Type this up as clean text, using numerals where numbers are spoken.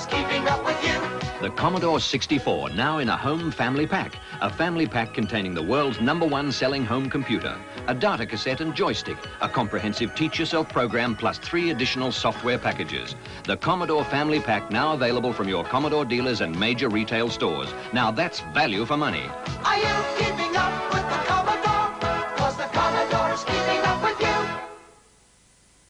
just keeping up with you. The Commodore 64, now in a home family pack. A family pack containing the world's #1 selling home computer, a data cassette and joystick, a comprehensive teach-yourself program, plus 3 additional software packages. The Commodore Family Pack, now available from your Commodore dealers and major retail stores. Now that's value for money. Are you keeping